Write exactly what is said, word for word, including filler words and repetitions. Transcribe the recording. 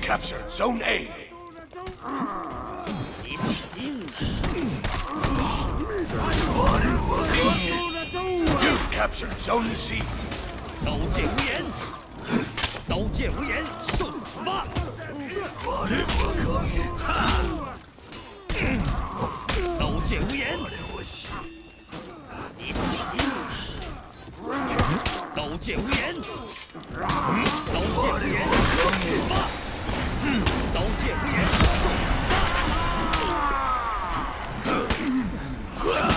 captured Zone A. 你死定了！ You captured Zone C. 刀剑无眼，刀剑无眼，受死吧！刀剑无眼，你死定了！刀剑无眼，刀剑无眼，受死吧！刀剑无眼，受死吧！